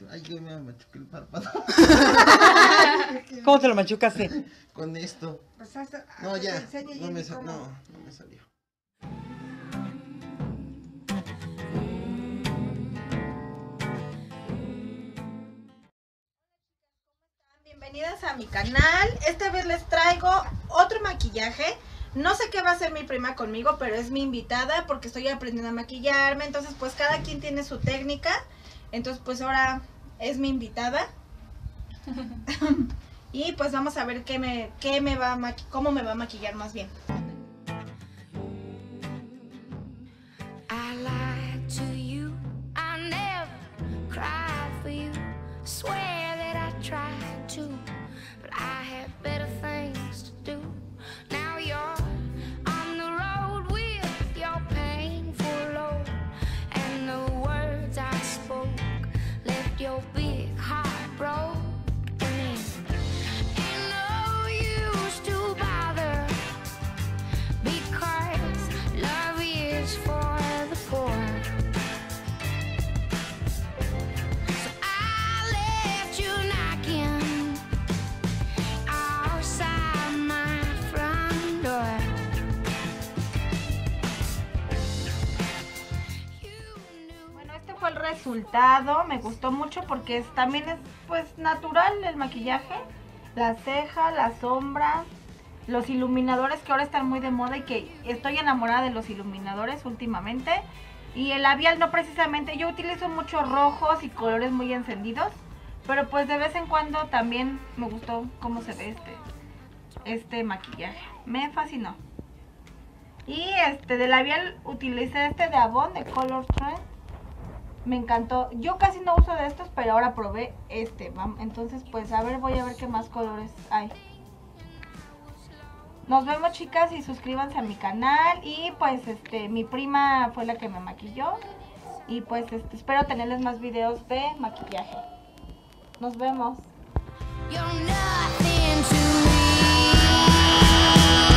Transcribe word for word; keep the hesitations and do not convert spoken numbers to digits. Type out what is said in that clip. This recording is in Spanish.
Ay, yo me machuqué el párpado. ¿Cómo te lo machucaste? Con esto. Pues hasta, No, ya. enseña, No me, Jenny, sa cómo. no, no me salió. Bienvenidas a mi canal. Esta vez les traigo otro maquillaje. No sé qué va a hacer mi prima conmigo, pero es mi invitada porque estoy aprendiendo a maquillarme. Entonces pues cada quien tiene su técnica. Entonces pues ahora es mi invitada. Y pues vamos a ver qué me, qué me va a maqui- cómo me va a maquillar más bien. I lied to you, I never cried for you. Swear that I tried to, but I had better things to do. Now you're on the road with your painful load, and the words I spoke left your big heart broke. Ain't no use to bother, because love is for the poor. So I left you knocking outside my front door. You knew. Bueno, este fue el resultado. Me gustó mucho porque es, también es pues natural el maquillaje. La ceja, la sombra, los iluminadores que ahora están muy de moda y que estoy enamorada de los iluminadores últimamente. Y el labial no precisamente, yo utilizo muchos rojos y colores muy encendidos, pero pues de vez en cuando también me gustó cómo se ve este, este maquillaje. Me fascinó. Y este de labial utilicé este de Avon de Color Trend. Me encantó. Yo casi no uso de estos, pero ahora probé este. Entonces pues a ver, voy a ver qué más colores hay. Nos vemos, chicas, y suscríbanse a mi canal. Y pues este mi prima fue la que me maquilló. Y pues este, espero tenerles más videos de maquillaje. Nos vemos. You're nothing to me.